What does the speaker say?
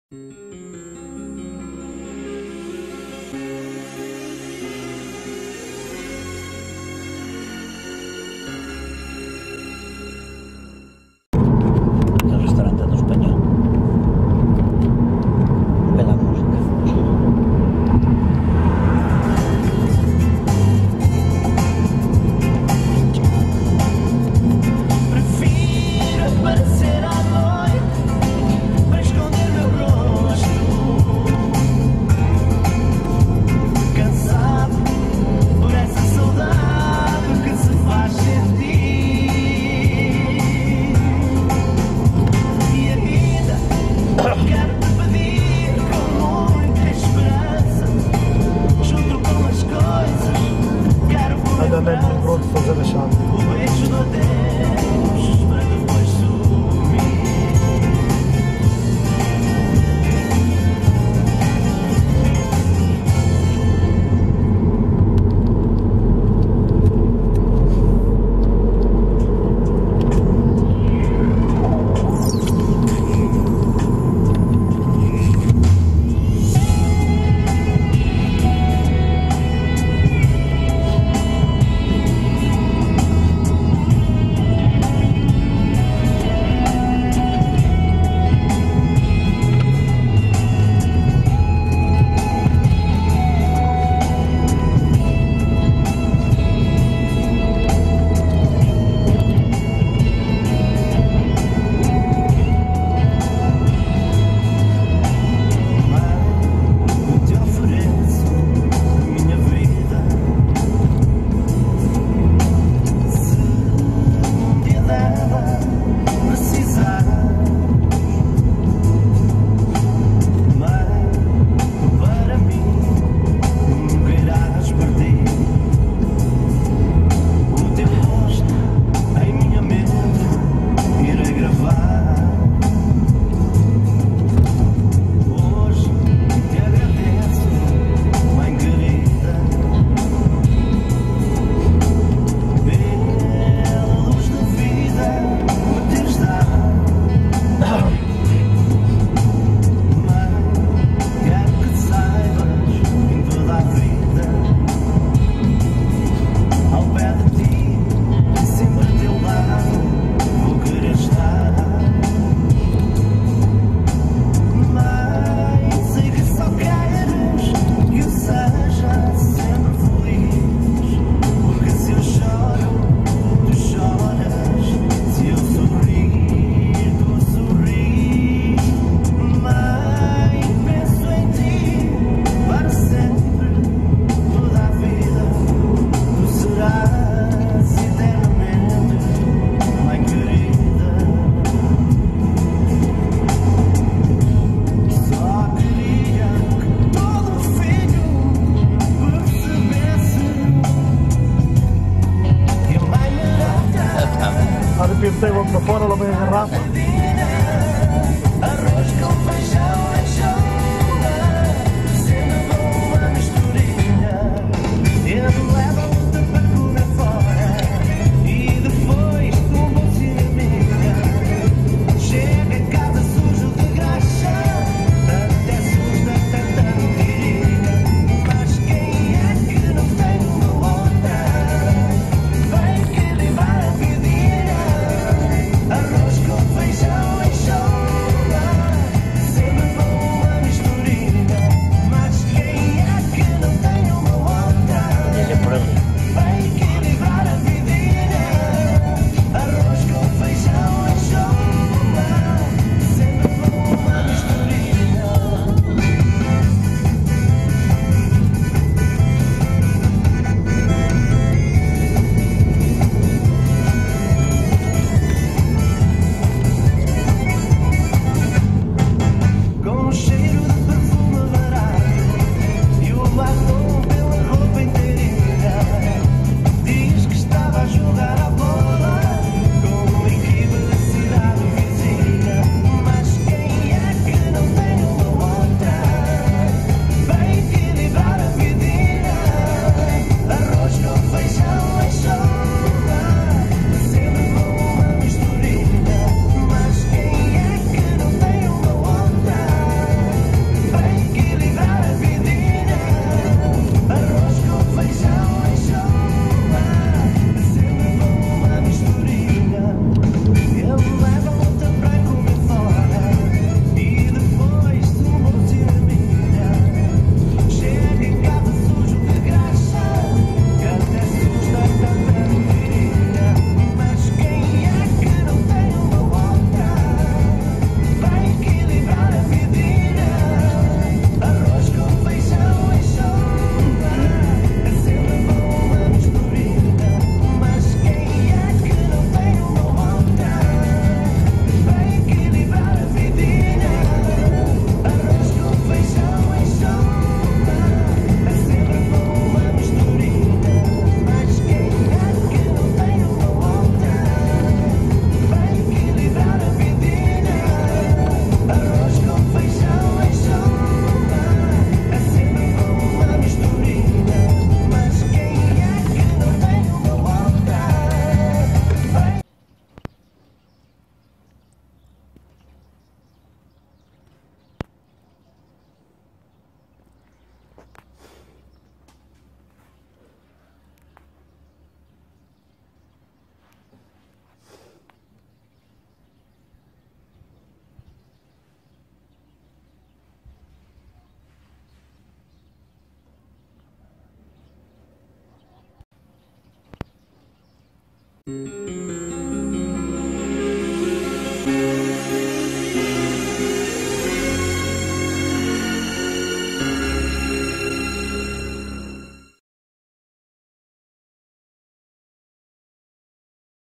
El restaurante do Español. Bela música. Prefiro aparecer à noite para esconder meu rosto. Cansado por essa saudade que se faz sentir. E ainda quero te pedir com muita esperança. Junto com as coisas, quero pôr em Andamento pronto de fazer a chave. o beijo do adeus para depois sumir. Te ofereço minha vida. Se um dia dela precisar, mãe, para mim nunca irás perder. O teu rosto em minha mente irei gravar. Hoje te agradeço, mãe querida, pela luz da vida me teres dado. Mãe, quero que saibas em toda a vida, ao pé de ti, sempre a teu lado, vou querer estar. Mãe, sei que só queres que eu seja sempre feliz. Porque se eu choro, tu choras. Se eu sorrir, tu sorris. Mãe, penso em ti para sempre, toda a vida. Tu serás eternamente, mãe querida. Só queria que todo filho percebesse que a mãe merece Há de pintar logo para fora, lá vem a garrafa. arroz com feijão na chona, sempre com uma misturinha. Ele leva-te para comer fora e depois com bolsinha minha. Chega em casa sujo de graxa, até suja tanta querida. Mas quem é que não tem uma outra? Vem que levar a vidinha, arroz com feijão Música